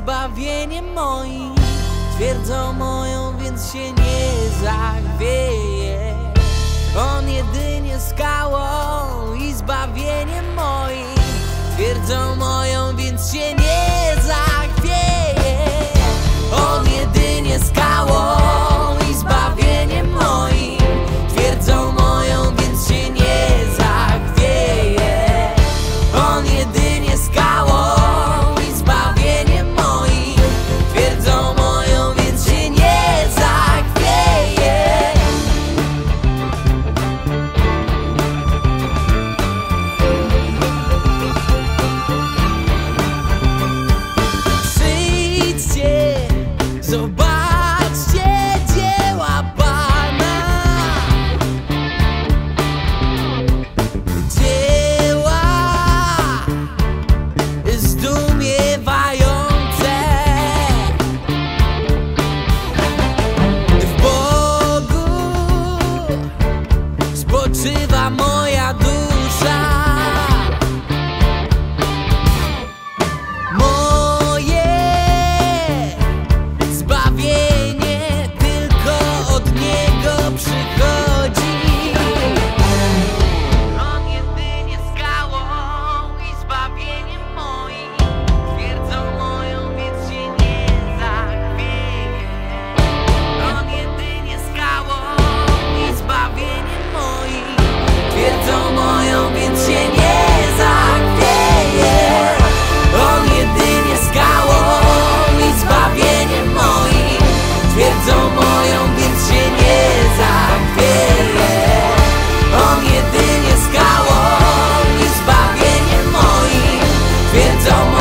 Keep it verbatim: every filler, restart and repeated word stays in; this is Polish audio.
zbawieniem moim. Twierdzą moją, więc się nie zachwieje. On jedynie skałą i zbawieniem moim. Twierdzą moją, więc się nie zachwieje. On jedynie skałą i zbawieniem moim. Twierdzą moją, więc się nie zachwieje. On jedynie skałą i zbawieniem moim. Twierdzą moją, więc się nie zachwieje. Przyjdźcie, zobaczcie dzieła Pana. Dzieła zdumiewające. W Bogu spoczywa moja dusza. Moje zbawienie tylko od Niego przychodzi. On jedynie skałą i zbawieniem moim. Twierdzą moją, więc się nie zachwieje. On jedynie skałą i zbawieniem moim. Twierdzą moją, więc się nie zachwieje. On jedynie skałą i zbawieniem moim. Twierdzą moją, więc się nie zachwieje. On jedynie skałą i zbawieniem moim. Twierdzą